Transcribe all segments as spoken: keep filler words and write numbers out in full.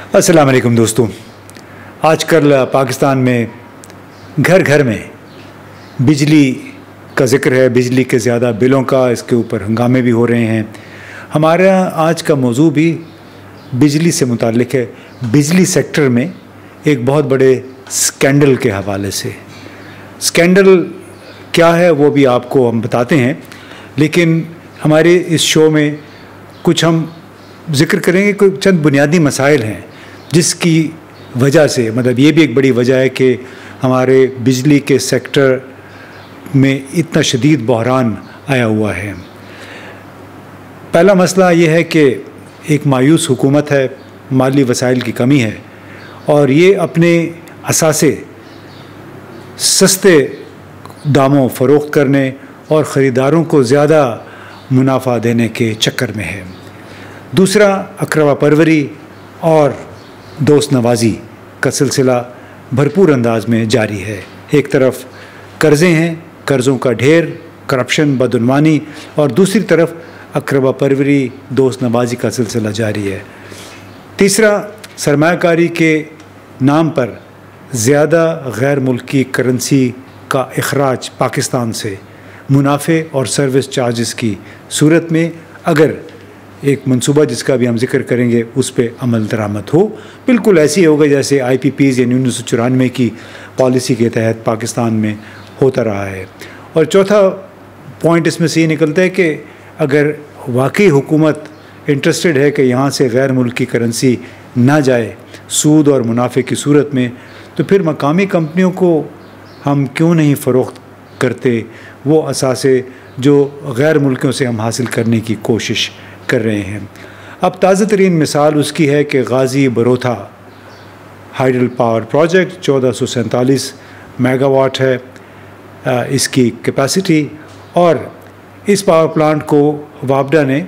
अस्सलाम वालेकुम दोस्तों। आजकल पाकिस्तान में घर घर में बिजली का ज़िक्र है, बिजली के ज़्यादा बिलों का, इसके ऊपर हंगामे भी हो रहे हैं। हमारा आज का मौजू भी बिजली से मुताल्लिक़ है, बिजली सेक्टर में एक बहुत बड़े स्कैंडल के हवाले से। स्कैंडल क्या है वो भी आपको हम बताते हैं, लेकिन हमारे इस शो में कुछ हम ज़िक्र करेंगे, कुछ चंद बुनियादी मसाइल हैं जिसकी वजह से, मतलब ये भी एक बड़ी वजह है कि हमारे बिजली के सेक्टर में इतना शदीद बहरान आया हुआ है। पहला मसला ये है कि एक मायूस हुकूमत है, माली वसाइल की कमी है और ये अपने असासे सस्ते दामों फ़रोख्त करने और ख़रीदारों को ज़्यादा मुनाफा देने के चक्कर में है। दूसरा, अकरवा परवरी और दोस्त नवाजी का सिलसिला भरपूर अंदाज में जारी है। एक तरफ कर्ज़े हैं, कर्ज़ों का ढेर, करप्शन, बदउनवानी, और दूसरी तरफ अकरवा परवरी, दोस्त नवाजी का सिलसिला जारी है। तीसरा, सरमायाकारी के नाम पर ज़्यादा गैर मुल्की करेंसी का इखराज पाकिस्तान से मुनाफे और सर्विस चार्जेस की सूरत में, अगर एक मंसूबा जिसका भी हम जिक्र करेंगे उस पर अमल दरामद हो, बिल्कुल ऐसी होगा जैसे आई पी पीज़ यानी उन्नीस सौ चौरानवे की पॉलिसी के तहत पाकिस्तान में होता रहा है। और चौथा पॉइंट इसमें से ये निकलता है कि अगर वाकई हुकूमत इंटरेस्टेड है कि यहाँ से गैर मुल्की करेंसी ना जाए सूद और मुनाफे की सूरत में, तो फिर मकामी कंपनियों को हम क्यों नहीं फ़रोख्त करते वो असासे जो गैर मुल्कियों से हम हासिल करने की कोशिश कर रहे हैं। अब ताज़ा तरीन मिसाल उसकी है कि Ghazi Barotha hydel power project चौदह सौ सैंतालीस मेगावाट है इसकी कैपेसिटी, और इस पावर प्लांट को वापडा ने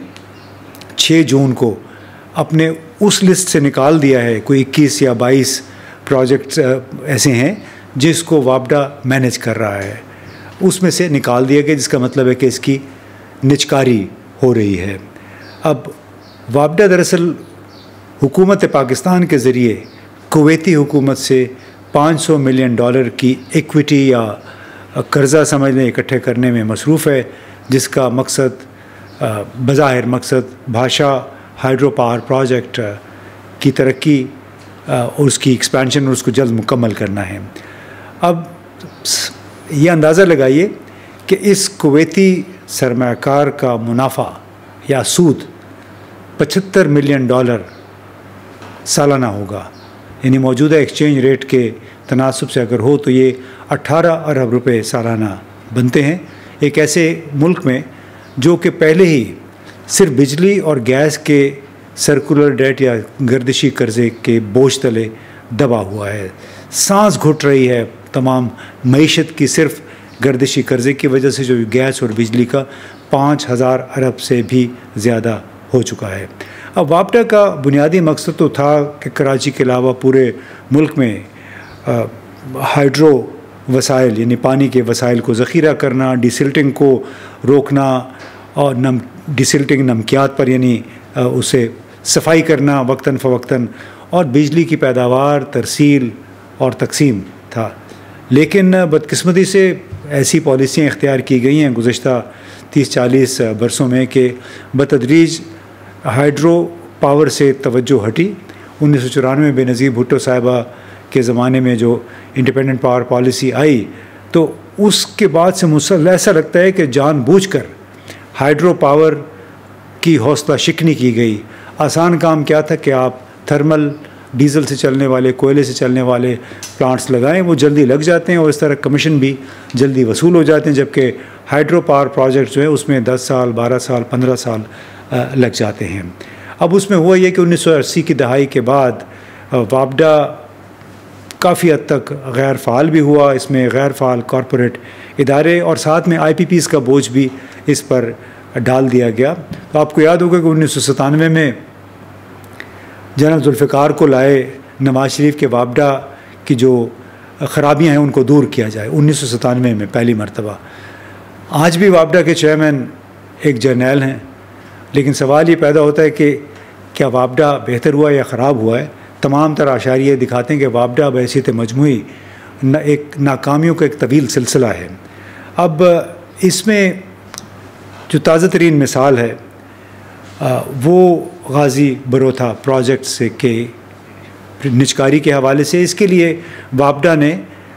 छः जून को अपने उस लिस्ट से निकाल दिया है। कोई इक्कीस या बाईस प्रोजेक्ट्स ऐसे हैं जिसको वापडा मैनेज कर रहा है, उसमें से निकाल दिया गया, जिसका मतलब है कि इसकी निचकारी हो रही है। अब वापडा दरअसल हुकूमत पाकिस्तान के ज़रिए कुवैती हुकूमत से पाँच सौ मिलियन डॉलर की इक्विटी या कर्ज़ा समझ लें इकट्ठे करने में मसरूफ़ है, जिसका मकसद बज़ाहिर मकसद भाषा हाइड्रो पावर प्रोजेक्ट की तरक्की और उसकी एक्सपेंशन और उसको जल्द मुकम्मल करना है। अब ये अंदाज़ा लगाइए कि इस कुवैती सरमायाकार का मुनाफा या सूद पचहत्तर मिलियन डॉलर सालाना होगा, यानी मौजूदा एक्सचेंज रेट के तनासब से अगर हो तो ये अठारह अरब रुपए सालाना बनते हैं, एक ऐसे मुल्क में जो कि पहले ही सिर्फ बिजली और गैस के सर्कुलर डेट या गर्दिशी कर्ज़े के बोझ तले दबा हुआ है। सांस घुट रही है तमाम मईशत की, सिर्फ गर्दिशी कर्ज़े की वजह से, जो गैस और बिजली का पाँच हज़ार अरब से भी ज़्यादा हो चुका है। अब वापडा का बुनियादी मकसद तो था कि कराची के अलावा पूरे मुल्क में हाइड्रो वसाइल यानी पानी के वसाइल को ज़ख़ीरा करना, डिसिल्टिंग को रोकना और नम डिसिल्टिंग नमकियात पर यानी उसे सफाई करना वक्तन फ़वक्तन, और बिजली की पैदावार, तरसील और तकसीम था। लेकिन बदकिस्मती से ऐसी पॉलिसियाँ इख्तियार की गई हैं गुज़श्ता तीस चालीस बरसों में कि बतदरीज हाइड्रो पावर से तवज्जो हटी। उन्नीस सौ चौरानवे बेनज़ीर भुट्टो साहिबा के ज़माने में जो इंडिपेंडेंट पावर पॉलिसी आई, तो उसके बाद से मुसल ऐसा लगता है कि जानबूझकर हाइड्रो पावर की हौसला शिकनी की गई। आसान काम क्या था कि आप थर्मल डीज़ल से चलने वाले, कोयले से चलने वाले प्लांट्स लगाएं, वो जल्दी लग जाते हैं और इस तरह कमीशन भी जल्दी वसूल हो जाते हैं, जबकि हाइड्रो पावर प्रोजेक्ट जो है उसमें दस साल, बारह साल, पंद्रह साल लग जाते हैं। अब उसमें हुआ ये कि उन्नीस सौ अस्सी की दहाई के बाद वापडा काफ़ी हद तक गैर फ़ाल भी हुआ, इसमें गैर फ़ाल कॉरपोरेट इदारे और साथ में आई पी पीज़ का बोझ भी इस पर डाल दिया गया। तो आपको याद होगा कि उन्नीस सौ सतानवे में जनरल जुल्फ़िकार को लाए नवाज शरीफ के वापडा की जो ख़राबियाँ हैं उनको दूर किया जाए, उन्नीस सौ सतानवे में पहली मरतबा। आज भी वापडा के चेयरमैन एक जर्नैल हैं, लेकिन सवाल ये पैदा होता है कि क्या वापडा बेहतर हुआ या ख़राब हुआ है। तमाम तरह आशारिये दिखाते हैं कि वापडा बहैसियत मजमूई न एक नाकामियों का एक तवील सिलसिला है। अब इसमें जो ताज़ा तरीन मिसाल है वो गाज़ी बरोथा प्रोजेक्ट से के निजकारी के हवाले से, इसके लिए वापडा ने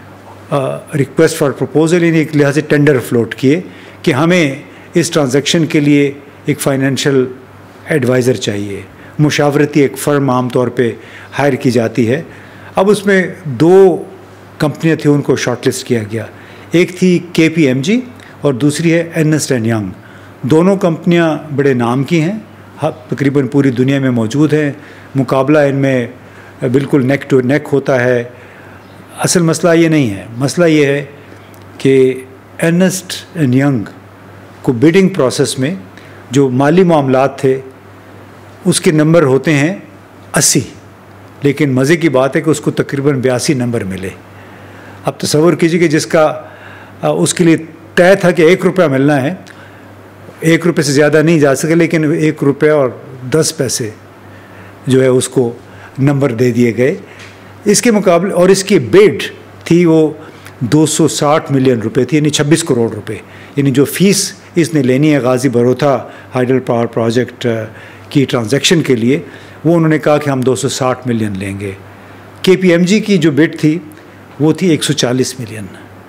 रिक्वेस्ट फॉर प्रपोजल यानी एक लिहाज से टेंडर फ्लोट किए कि हमें इस ट्रांजैक्शन के लिए एक फ़ाइनेंशियल एडवाइज़र चाहिए। मुशावरती एक फ़र्म आम तौर पे हायर की जाती है। अब उसमें दो कंपनियां थी, उनको शॉर्टलिस्ट किया गया। एक थी के पी एम जी और दूसरी है अर्नेस्ट एंड यंग। दोनों कंपनियां बड़े नाम की हैं, तकरीबन पूरी दुनिया में मौजूद हैं। मुकाबला इनमें बिल्कुल नेक टू नेक होता है। असल मसला ये नहीं है, मसला ये है कि अर्नेस्ट एंड यंग को बिडिंग प्रोसेस में जो माली मामलात थे उसके नंबर होते हैं अस्सी, लेकिन मज़े की बात है कि उसको तकरीबन बयासी नंबर मिले। अब तसव्वुर कीजिए कि जिसका उसके लिए तय था कि एक रुपया मिलना है, एक रुपये से ज़्यादा नहीं जा सके, लेकिन एक रुपया और दस पैसे जो है उसको नंबर दे दिए गए। इसके मुकाबले और इसकी बिड थी वो दो सौ साठ मिलियन रुपए थी, यानी छब्बीस करोड़ रुपए। यानी जो फ़ीस इसने लेनी है Ghazi Barotha hydel power project की ट्रांजैक्शन के लिए, वो उन्होंने कहा कि हम दो सौ साठ मिलियन लेंगे। के पी एम जी की जो बिड थी वो थी एक सौ चालीस मिलियन,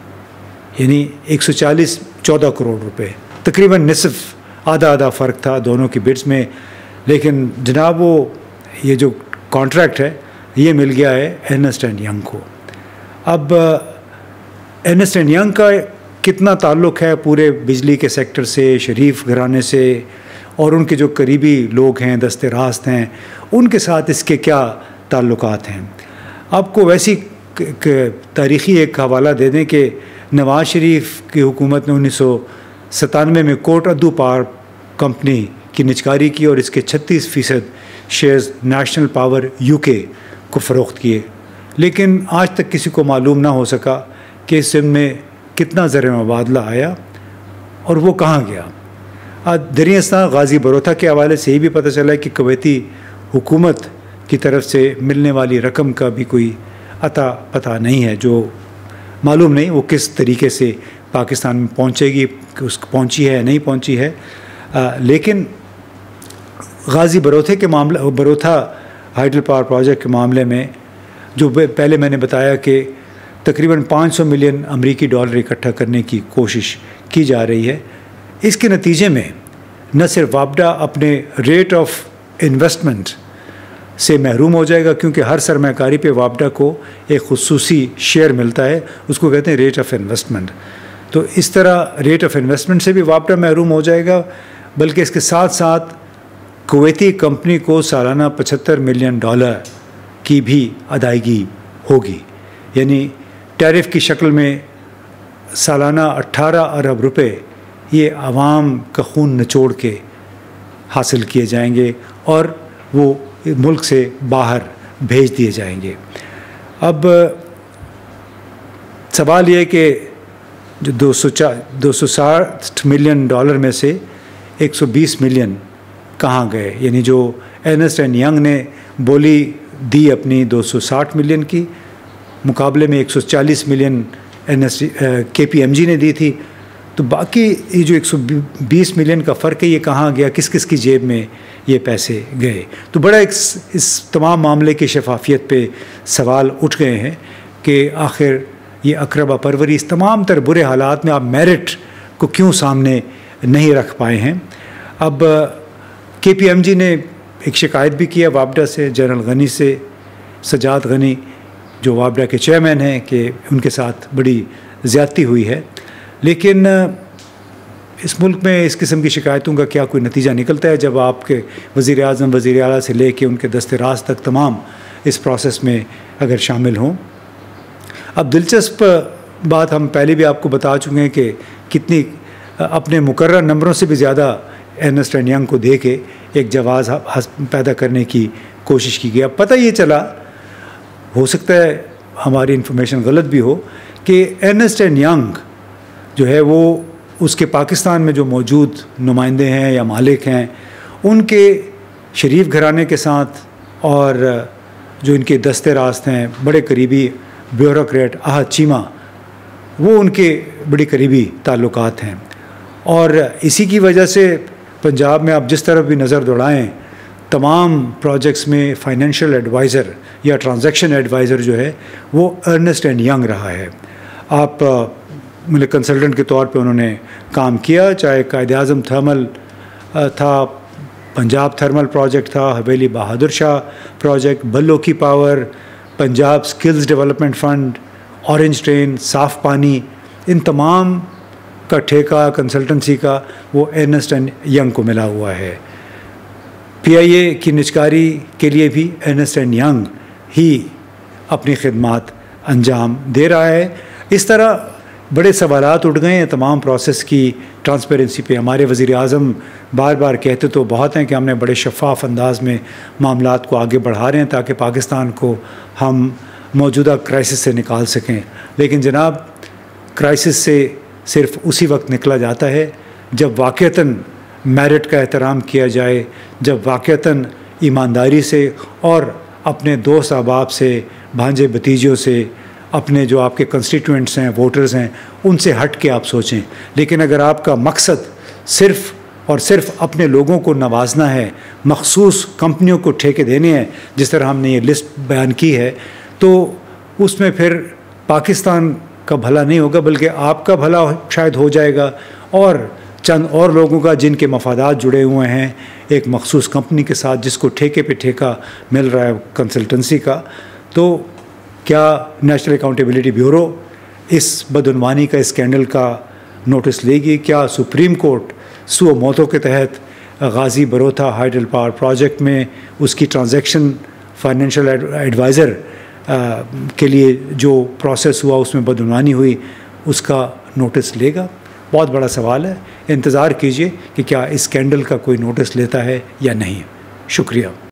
यानी एक सौ चालीस चौदह करोड़ रुपए, तकरीबन निसफ आधा आधा फ़र्क था दोनों की बिड्स में। लेकिन जनाब वो ये जो कॉन्ट्रैक्ट है ये मिल गया है अर्नेस्ट एंड यंग को। अब अर्नेस्ट एंड यंग का कितना ताल्लुक़ है पूरे बिजली के सेक्टर से, शरीफ घराने से, और उनके जो करीबी लोग हैं, दस्ते रास्त हैं, उनके साथ इसके क्या ताल्लुकात हैं। आपको वैसी तारीख़ी एक हवाला दे दें कि नवाज़ शरीफ की हुकूमत ने उन्नीस सौ सतानवे में कोट अद्दू पावर कंपनी की निजकारी की और इसके छत्तीस फ़ीसद शेयर्स नेशनल पावर यूके को फ़रोख्त किए। लेकिन आज तक किसी को मालूम ना हो सका कि इसमें कितना ज़र मुबादला आया और वो कहाँ गया। दरियास्तान गाज़ी बरोथा के हवाले से ये भी पता चला है कि कुवैती हुकूमत की तरफ से मिलने वाली रकम का भी कोई अता पता नहीं है, जो मालूम नहीं वो किस तरीके से पाकिस्तान में पहुँचेगी, उस पहुँची है नहीं पहुँची है। आ, लेकिन गाज़ी बरोथे के मामले बरोथा हाइडल पावर प्रोजेक्ट के मामले में जो पहले मैंने बताया कि तकरीबन पाँच सौ मिलियन अमरीकी डॉलर इकट्ठा करने की कोशिश की जा रही है, इसके नतीजे में न सिर्फ वापडा अपने रेट ऑफ इन्वेस्टमेंट से महरूम हो जाएगा, क्योंकि हर सरमाकारी पे वापडा को एक खुसूसी शेयर मिलता है, उसको कहते हैं रेट ऑफ इन्वेस्टमेंट। तो इस तरह रेट ऑफ इन्वेस्टमेंट से भी वापडा महरूम हो जाएगा, बल्कि इसके साथ साथ कुवैती कंपनी को सालाना पचहत्तर मिलियन डॉलर की भी अदायगी होगी, यानी टैरिफ की शक्ल में सालाना अट्ठारह अरब रुपए ये आवाम का खून निचोड़ के हासिल किए जाएंगे और वो मुल्क से बाहर भेज दिए जाएंगे। अब सवाल ये कि जो दो सौ चार दो सौ साठ मिलियन डॉलर में से एक सौ बीस मिलियन कहाँ गए, यानी जो अर्नेस्ट एंड यंग ने बोली दी अपनी दो सौ साठ मिलियन की, मुकाबले में एक सौ चालीस मिलियन अर्नेस्ट के पी एम जी ने दी थी, तो बाकी ये जो एक सौ बीस मिलियन का फ़र्क है ये कहाँ गया, किस किस की जेब में ये पैसे गए। तो बड़ा एक इस तमाम मामले की शफाफियत पे सवाल उठ गए हैं कि आखिर ये अकरबा परवरी इस तमाम तर बुरे हालात में आप मेरिट को क्यों सामने नहीं रख पाए हैं। अब के पी एम जी ने एक शिकायत भी किया वापडा से, जनरल गनी से, सजाद गनी जो वापडा के चेयरमैन हैं, कि उनके साथ बड़ी ज़्यादती हुई है। लेकिन इस मुल्क में इस किस्म की शिकायतों का क्या कोई नतीजा निकलता है जब आपके वज़ीर आज़म, वज़ीर आला से ले कर उनके दस्ते राज तक तमाम इस प्रोसेस में अगर शामिल हों। अब दिलचस्प बात हम पहले भी आपको बता चुके हैं कि कितनी अपने मुकर्रर नंबरों से भी ज़्यादा अर्नेस्ट एंड यंग को दे के एक जवाज़ पैदा करने की कोशिश की गई। अब पता ये चला, हो सकता है हमारी इन्फॉर्मेशन गलत भी हो, कि अर्नेस्ट एंड यंग जो है वो उसके पाकिस्तान में जो मौजूद नुमाइंदे हैं या मालिक हैं, उनके शरीफ घराने के साथ और जो इनके दस्ते रास्त हैं, बड़े करीबी ब्यूरोक्रेट आहद चीमा, वो उनके बड़ी करीबी ताल्लुकात हैं। और इसी की वजह से पंजाब में आप जिस तरफ भी नज़र दौड़ाएँ, तमाम प्रोजेक्ट्स में फाइनेंशियल एडवाइज़र या ट्रांजैक्शन एडवाइज़र जो है वो अर्नेस्ट एंड यंग रहा है। आप मतलब कंसल्टेंट के तौर पे उन्होंने काम किया, चाहे कायद-ए-आज़म थर्मल था, पंजाब थर्मल प्रोजेक्ट था, हवेली बहादुर शाह प्रोजेक्ट, बल्लो की power, Punjab skills development fund, orange train, साफ़ पानी, इन तमाम का ठेका कंसल्टेंसी का वो अर्नेस्ट एंड यंग को मिला हुआ है। पीआईए की निजकारी के लिए भी अर्नेस्ट एंड यंग ही अपनी खिदमात अंजाम दे रहा है। इस तरह बड़े सवालात उठ गए हैं तमाम प्रोसेस की ट्रांसपेरेंसी पे। हमारे वज़ीर आज़म बार बार कहते तो बहुत हैं कि हमने बड़े शफ़ाफ़ अंदाज में मामलात को आगे बढ़ा रहे हैं ताकि पाकिस्तान को हम मौजूदा क्राइसिस से निकाल सकें। लेकिन जनाब, क्राइसिस से सिर्फ़ उसी वक्त निकला जाता है जब वाक़ईतन मेरिट का एहतराम किया जाए, जब वाक़ईतन ईमानदारी से और अपने दोस्त अहबाब से, भांजे भतीजों से, अपने जो आपके कंस्टिट्यूएंट्स हैं, वोटर्स हैं, उनसे हट के आप सोचें। लेकिन अगर आपका मकसद सिर्फ़ और सिर्फ अपने लोगों को नवाजना है, मखसूस कंपनियों को ठेके देने हैं, जिस तरह हमने ये लिस्ट बयान की है, तो उसमें फिर पाकिस्तान का भला नहीं होगा, बल्कि आपका भला शायद हो जाएगा और चंद और लोगों का जिनके मफादात जुड़े हुए हैं एक मखसूस कंपनी के साथ, जिसको ठेके पे ठेका मिल रहा है कंसल्टेंसी का। तो क्या नेशनल अकाउंटेबिलिटी ब्यूरो इस बदउनवानी का, स्कैंडल का नोटिस लेगी? क्या सुप्रीम कोर्ट सुओ मोतो के तहत Ghazi Barotha hydel power project में उसकी ट्रांजैक्शन फाइनेंशियल एडवाइज़र के लिए जो प्रोसेस हुआ उसमें बदउनवानी हुई, उसका नोटिस लेगा? बहुत बड़ा सवाल है। इंतज़ार कीजिए कि क्या इस स्कैंडल का कोई नोटिस लेता है या नहीं। शुक्रिया।